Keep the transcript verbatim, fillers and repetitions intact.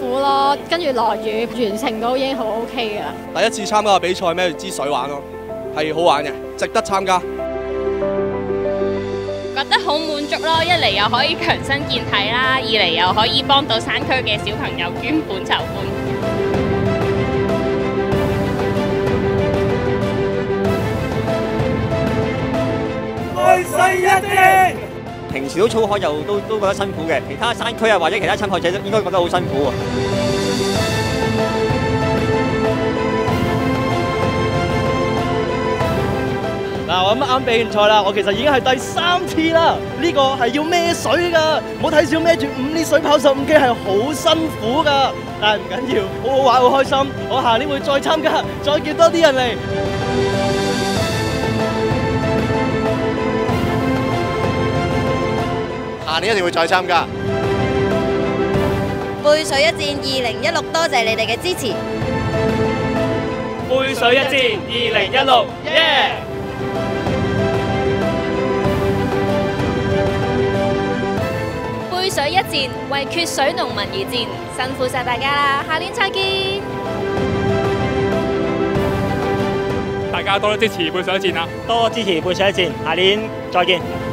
苦咯，跟住落雨完成到已經好 OK 㗎啦。 第一次參加比賽，孭住支水玩咯，係好玩嘅，值得參加。 覺得好滿足咯，一嚟又可以強身健體啦，二嚟又可以幫到山區嘅小朋友捐本籌款。 愛世一定。 平時都操開又都都覺得辛苦嘅，其他山區啊或者其他參賽者都應該覺得好辛苦喎。 嗱，我啱啱比完賽啦，我其實已經係第三次啦。呢個係要孭水㗎，唔好睇小孭住五列水跑十五 K 係好辛苦㗎，但係唔緊要，好好玩好開心。我下年會再參加，再叫多啲人嚟。 下年一定會再參加。 背水一戰二零一六，多謝你哋嘅支持。 背水一戰二零一六，耶！ 背水一戰，為缺水農民而戰，辛苦晒大家啦！下年再見。 大家多多支持背水一戰啊！ 多支持背水一戰，下年再見。